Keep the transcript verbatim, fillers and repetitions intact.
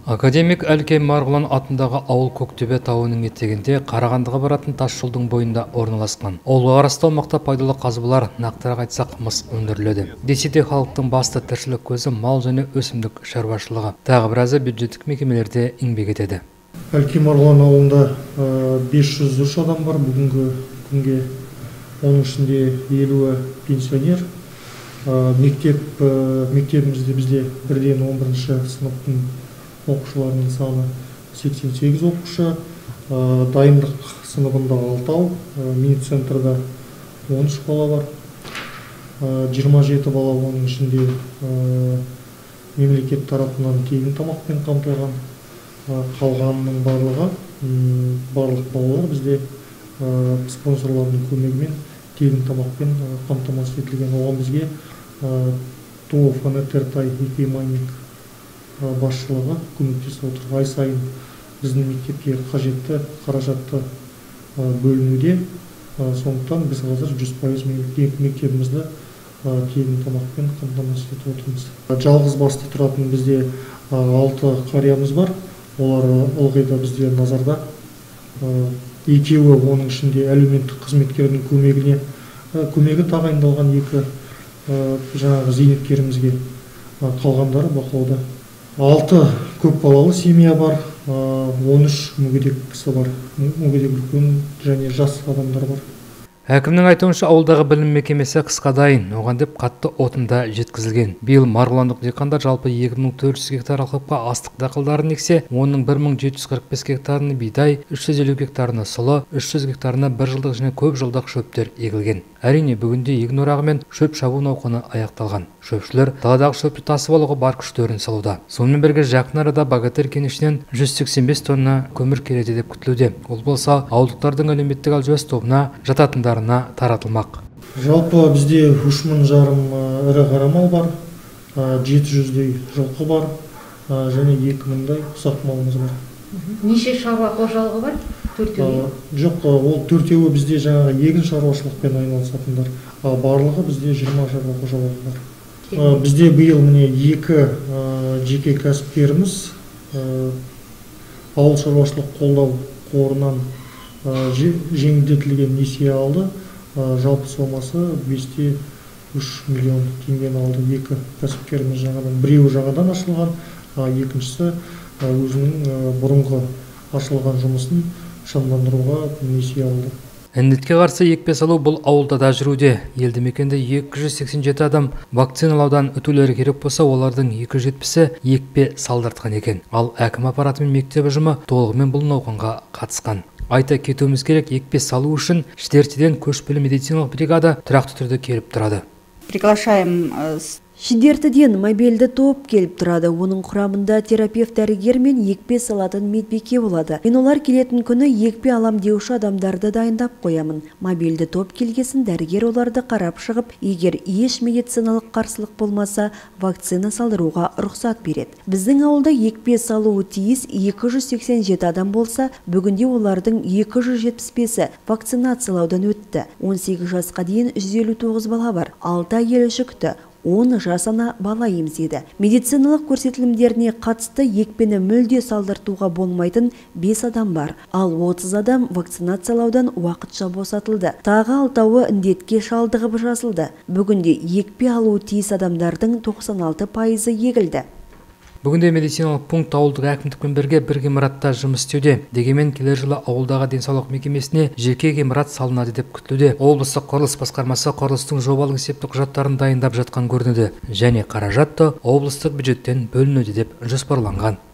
Академик Әлкей Марғұлан атындағы ауыл Көктөбе тауының етегінде Қарағандыға баратын тас жолдың бойында орналасқан. Ауылға қарасты аумақта пайдалы қазбалар, нақтырақ айтсақ, мыс өндіріледі. Десе де халықтың басты тіршілік көзі мал және өсімдік шаруашылығы. Тағы біразы бюджеттік мекемелерде еңбек етеді. Әлкей Марғұлан ауылында бес жүз үш адам бар бүгінгі күнге. Оның ішінде елуі пенсионер. Мектеп мектебімізде бізде бірден он бірінші сыныптың оқушыларының саны сексен сегіз оқушы, дайындық сыныбында алтау, мини-центрда он үш бала бар, жиырма жеті бала, оның ішінде мемлекет тарапынан тегін тамақпен қамтылған. Қалғанының барлығы барлық балалар бізде спонсорлардың көмегімен тегін тамақпен қамтамасыз етілген. Оған бізге ТО Фонетертай Икей Майнинг басшылығы көмектесіп отыр. Ай сайын біздің мектепке қажетті қаражатты бөлінуде. Сондықтан біз қазір жүз пайыз мектебімізді тегін тамақпен қамтамасыз етіп отырмыз. Жалғыз басты тұратын бізде алты қариямыз бар. Олар ылғи да бізде назарда. Екеуі, оның ішінде әлеуметтік қызметкердің көмегіне көмегі тағайындалған екі жаңағы зейнеткерімізге, қалғандары бақылауда. Алты көпбалалы семья бар, он үш мүгедек кісі бар, мүгедек үлкен және жас адамдар бар. Әкімнің айтуынша ауылдағы білім мекемесі қысқа дайын, оған деп қатты отында жеткізілген. Биыл марғұландық диқандар жалпы екі мың төрт жүз гектар алқапқа астық дақылдарын ексе, оның бір мың жеті жүз қырық бес гектарына бидай, үш жүз елу гектарына сұлы, үш жүз гектарына бір жылдық және көп жылдық шөптер егілген. Әрине, бүгінде егін орағы мен шөп шабу науқаны аяқталған. Шөпшілер даладағы шөпті тасып алуға бар күштерін салуда. Сонымен бірге жақын арада Богатырь кенішінен жүз сексен бес тонна көмір келеді деп күтілуде. Ол болса, ауылдықтардың әлеуметтік әлжуаз тобына жататындарына таратылмақ. Жалпы бізде үш мың жарым ірі қара мал бар, жеті жүздей жылқы бар және екі мыңдай ұсақ малымыз бар. Неше шаруа қожалығы бар? Төртеуі? Жоқ, ол төртеуі бізде жаңағы егін шаруашылықпен айналысатындар. Барлығы бізде жиырма шаруа қожалығы бар. Бізде биыл міне екі жеке кәсіпкеріміз ауыл шаруашылық қолдау қорынан жеңілдетілген несие алды. Жалпы сомасы бес те үш миллион теңгені алды. Екі кәсіпкеріміз жаңадан, біреуі жаңадан ашылған, екіншісі өзінің бұрынғы ашылған жұмысын шамдандыруға несие алды. Індетке қарсы екпе салу бұл ауылда да жүруде. Елді мекенде екі жүз сексен жеті адам вакциналаудан өтулері керек болса, олардың екі жүз жетпісі екпе салдыртқан екен. Ал әкім аппараты мен мектеп ұжымы толығымен бұл науқанға қатысқан. Айта кетуіміз керек, екпе салу үшін Шідертіден көшпелі медициналық бригада тұрақты түрде келіп тұрады. Приглашаем Шідертіден мобильді топ келіп тұрады. Оның құрамында терапевт дәрігер мен екпе салатын медбике болады. Мен олар келетін күні екпе алам деуші адамдарды дайындап қоямын. Мобильді топ келгесін дәрігер оларды қарап шығып, егер еш медициналық қарсылық болмаса, вакцина салдыруға рұқсат береді. Біздің ауылда екпе салуы тиіс екі жүз сексен жеті адам болса, бүгінде олардың екі жүз жетпіс бесі вакцинациялаудан өтті. он сегіз жасқа дейін жүз елу тоғыз бала бар. алты әйел жүкті. он жасына бала емзеді. Медициналық көрсетілімдеріне қатысты екпені мүлде салдыртуға болмайтын бес адам бар. Ал отыз адам вакцинациялаудан уақытша босатылды. Тағы алтауы індетке шалдығып жазылды. Бүгінде екпе алуы тиіс адамдардың тоқсан алты пайызы егілді. Бүгінде медициналық пункт ауылдық әкімдікпен бірге бір ғимаратта жұмыс істеуде. Дегенмен келер жылы ауылдағы денсаулық мекемесіне жеке ғимарат салынады деп күтілуде. Облыстық құрылыс басқармасы құрылыстың жобалық есептік құжаттарын дайындап жатқан көрінеді. Және қаражат та облыстық бюджеттен бөлінуде деп жоспарланған.